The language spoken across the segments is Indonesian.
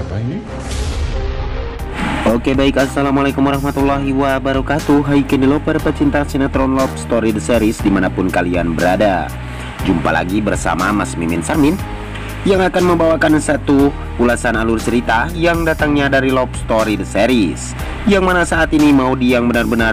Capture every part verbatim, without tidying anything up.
apa ini? Oke baik, assalamualaikum warahmatullahi wabarakatuh. Hai Kenilo para pecinta sinetron Love Story The Series dimanapun kalian berada. Jumpa lagi bersama Mas Mimin Sarmin yang akan membawakan satu ulasan alur cerita yang datangnya dari Love Story The Series, yang mana saat ini Maudy yang benar-benar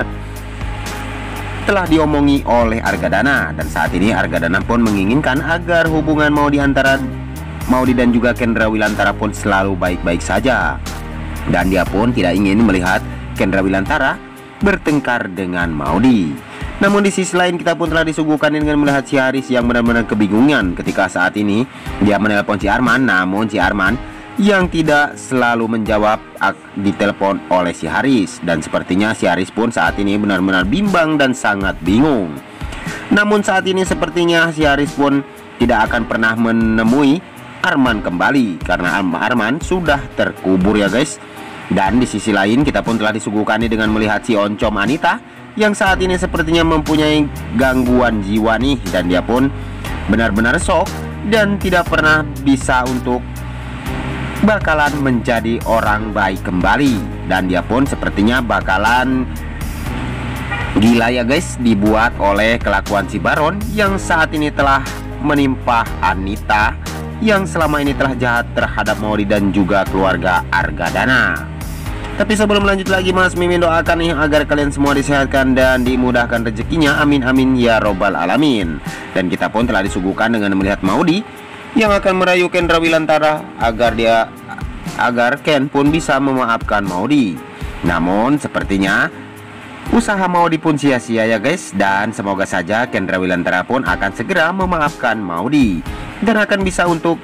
telah diomongi oleh Argadana. Dan saat ini Argadana pun menginginkan agar hubungan Maudy antara Maudy dan juga Kendra Wilantara pun selalu baik-baik saja. Dan dia pun tidak ingin melihat Kendra Wilantara bertengkar dengan Maudy. Namun di sisi lain kita pun telah disuguhkan dengan melihat si Haris yang benar-benar kebingungan ketika saat ini dia menelpon si Arman. Namun si Arman yang tidak selalu menjawab ditelepon oleh si Haris. Dan sepertinya si Haris pun saat ini benar-benar bimbang dan sangat bingung. Namun saat ini sepertinya si Haris pun tidak akan pernah menemui Arman kembali, karena Arman sudah terkubur ya guys. Dan di sisi lain kita pun telah disuguhkan dengan melihat si Oncom Anita yang saat ini sepertinya mempunyai gangguan jiwa nih. Dan dia pun benar-benar shock dan tidak pernah bisa untuk bakalan menjadi orang baik kembali. Dan dia pun sepertinya bakalan gila ya guys, dibuat oleh kelakuan si Baron yang saat ini telah menimpa Anita, yang selama ini telah jahat terhadap Maudy dan juga keluarga Argadana. Tapi sebelum lanjut lagi, Mas Mimin doakan nih agar kalian semua disehatkan dan dimudahkan rezekinya, amin amin ya robbal alamin. Dan kita pun telah disuguhkan dengan melihat Maudy yang akan merayu Kendra Wilantara agar dia agar Ken pun bisa memaafkan Maudy. Namun sepertinya usaha Maudy pun sia-sia ya guys. Dan semoga saja Kendra Wilantara pun akan segera memaafkan Maudy dan akan bisa untuk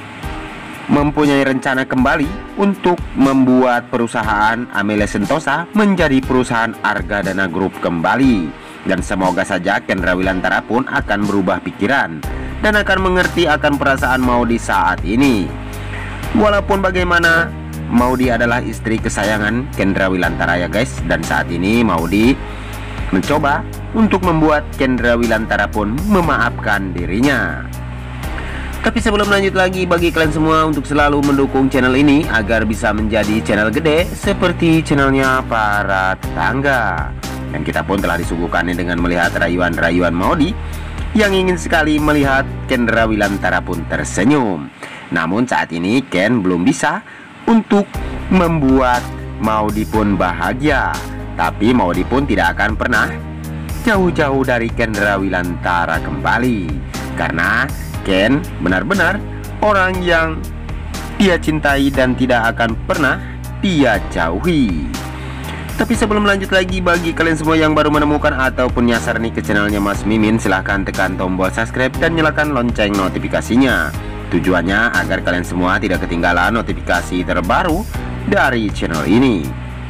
mempunyai rencana kembali untuk membuat perusahaan Amelia Sentosa menjadi perusahaan Argadana Group kembali. Dan semoga saja Kendra Wilantara pun akan berubah pikiran dan akan mengerti akan perasaan Maudy saat ini. Walaupun bagaimana, Maudy adalah istri kesayangan Kendra Wilantara ya guys. Dan saat ini Maudy mencoba untuk membuat Kendra Wilantara pun memaafkan dirinya. Tapi sebelum lanjut lagi, bagi kalian semua untuk selalu mendukung channel ini agar bisa menjadi channel gede seperti channelnya para tetangga. Dan kita pun telah disuguhkan dengan melihat rayuan-rayuan Maudy yang ingin sekali melihat Kendra Wilantara pun tersenyum. Namun saat ini Ken belum bisa untuk membuat Maudy pun bahagia. Tapi Maudy pun tidak akan pernah jauh-jauh dari Kendra Wilantara kembali, karena Ken benar-benar orang yang dia cintai dan tidak akan pernah dia jauhi. Tapi sebelum lanjut lagi, bagi kalian semua yang baru menemukan ataupun nyasar nih ke channelnya Mas Mimin, silahkan tekan tombol subscribe dan nyalakan lonceng notifikasinya. Tujuannya agar kalian semua tidak ketinggalan notifikasi terbaru dari channel ini.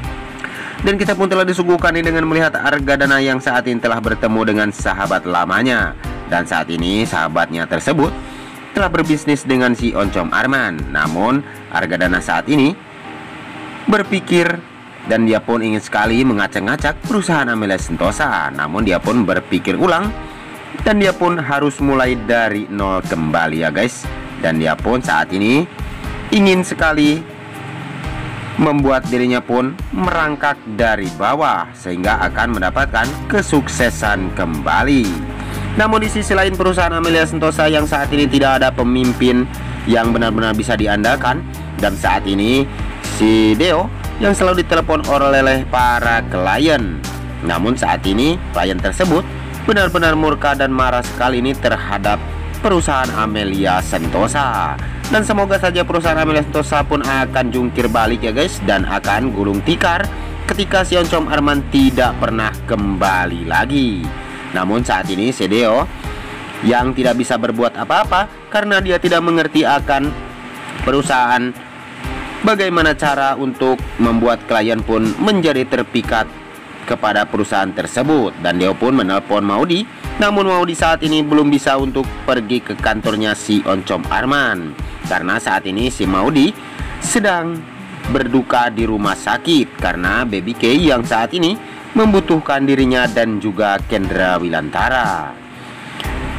Dan kita pun telah disuguhkan dengan melihat Argadana yang saat ini telah bertemu dengan sahabat lamanya. Dan saat ini sahabatnya tersebut telah berbisnis dengan si Oncom Arman. Namun Argadana saat ini berpikir dan dia pun ingin sekali mengacak-ngacak perusahaan Amelia Sentosa. Namun dia pun berpikir ulang dan dia pun harus mulai dari nol kembali ya guys. Dan dia pun saat ini ingin sekali membuat dirinya pun merangkak dari bawah sehingga akan mendapatkan kesuksesan kembali. Namun di sisi lain perusahaan Amelia Sentosa yang saat ini tidak ada pemimpin yang benar-benar bisa diandalkan. Dan saat ini si Deo yang selalu ditelepon oleh para klien. Namun saat ini klien tersebut benar-benar murka dan marah sekali ini terhadap perusahaan Amelia Sentosa. Dan semoga saja perusahaan Amelia Sentosa pun akan jungkir balik ya guys, dan akan gulung tikar ketika si Oncom Arman tidak pernah kembali lagi. Namun saat ini si Deo yang tidak bisa berbuat apa-apa karena dia tidak mengerti akan perusahaan, bagaimana cara untuk membuat klien pun menjadi terpikat kepada perusahaan tersebut. Dan Deo pun menelpon Maudy, namun Maudy saat ini belum bisa untuk pergi ke kantornya si Oncom Arman, karena saat ini si Maudy sedang berduka di rumah sakit karena baby K yang saat ini membutuhkan dirinya dan juga Kendra Wilantara.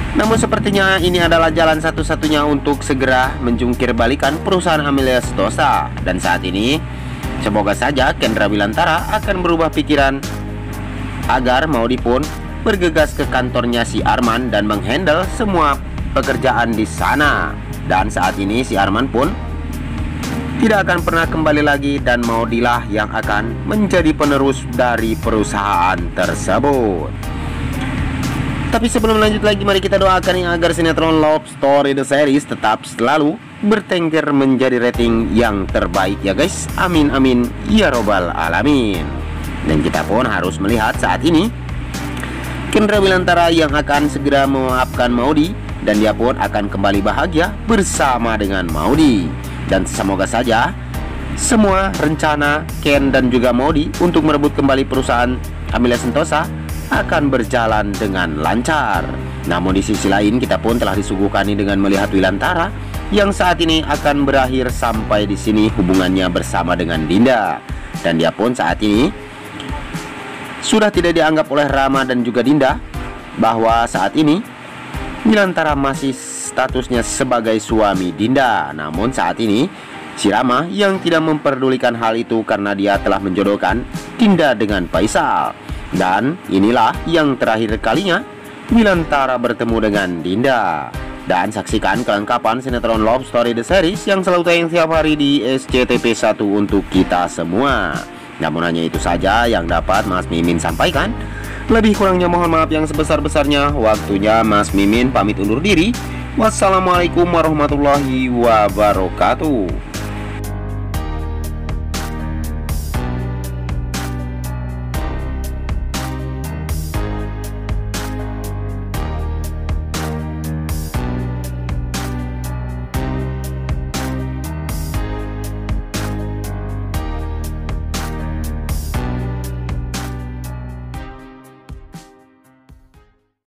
Namun sepertinya ini adalah jalan satu-satunya untuk segera menjungkir balikan perusahaan Amelia Sentosa. Dan saat ini semoga saja Kendra Wilantara akan berubah pikiran agar Maudy pun bergegas ke kantornya si Arman dan menghandle semua pekerjaan di sana. Dan saat ini si Arman pun tidak akan pernah kembali lagi dan Maudy lah yang akan menjadi penerus dari perusahaan tersebut. Tapi sebelum lanjut lagi, mari kita doakan yang agar sinetron Love Story The Series tetap selalu bertengger menjadi rating yang terbaik ya guys. Amin amin ya robbal alamin. Dan kita pun harus melihat saat ini Kendra Wilantara yang akan segera memaafkan Maudy, dan dia pun akan kembali bahagia bersama dengan Maudy. Dan semoga saja semua rencana Ken dan juga Maudy untuk merebut kembali perusahaan Amelia Sentosa akan berjalan dengan lancar. Namun di sisi lain kita pun telah disuguhkan dengan melihat Wilantara yang saat ini akan berakhir sampai di sini hubungannya bersama dengan Dinda. Dan dia pun saat ini sudah tidak dianggap oleh Rama dan juga Dinda bahwa saat ini Wilantara masih statusnya sebagai suami Dinda. Namun saat ini si Rama yang tidak memperdulikan hal itu karena dia telah menjodohkan Dinda dengan Faisal. Dan inilah yang terakhir kalinya Wilantara bertemu dengan Dinda. Dan saksikan kelengkapan sinetron Love Story The Series yang selalu tayang setiap hari di S C T V satu untuk kita semua. Namun hanya itu saja yang dapat Mas Mimin sampaikan. Lebih kurangnya mohon maaf yang sebesar-besarnya. Waktunya Mas Mimin pamit undur diri. Wassalamualaikum warahmatullahi wabarakatuh.